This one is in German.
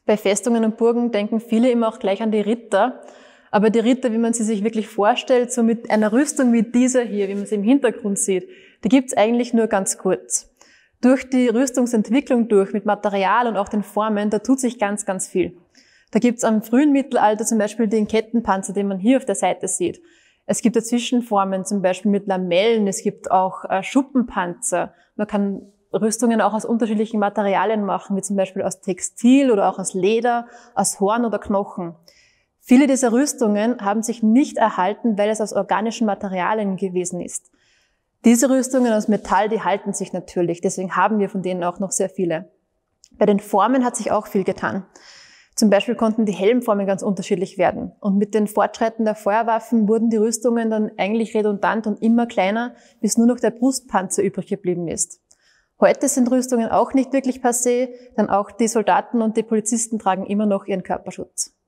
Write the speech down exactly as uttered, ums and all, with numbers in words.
Bei Festungen und Burgen denken viele immer auch gleich an die Ritter. Aber die Ritter, wie man sie sich wirklich vorstellt, so mit einer Rüstung wie dieser hier, wie man sie im Hintergrund sieht, die gibt's eigentlich nur ganz kurz. Durch die Rüstungsentwicklung durch, mit Material und auch den Formen, da tut sich ganz, ganz viel. Da gibt's am frühen Mittelalter zum Beispiel den Kettenpanzer, den man hier auf der Seite sieht. Es gibt Dazwischenformen, zum Beispiel mit Lamellen, es gibt auch äh, Schuppenpanzer. Man kann Rüstungen auch aus unterschiedlichen Materialien machen, wie zum Beispiel aus Textil oder auch aus Leder, aus Horn oder Knochen. Viele dieser Rüstungen haben sich nicht erhalten, weil es aus organischen Materialien gewesen ist. Diese Rüstungen aus Metall, die halten sich natürlich, deswegen haben wir von denen auch noch sehr viele. Bei den Formen hat sich auch viel getan. Zum Beispiel konnten die Helmformen ganz unterschiedlich werden. Und mit den Fortschreiten der Feuerwaffen wurden die Rüstungen dann eigentlich redundant und immer kleiner, bis nur noch der Brustpanzer übrig geblieben ist. Heute sind Rüstungen auch nicht wirklich passé, denn auch die Soldaten und die Polizisten tragen immer noch ihren Körperschutz.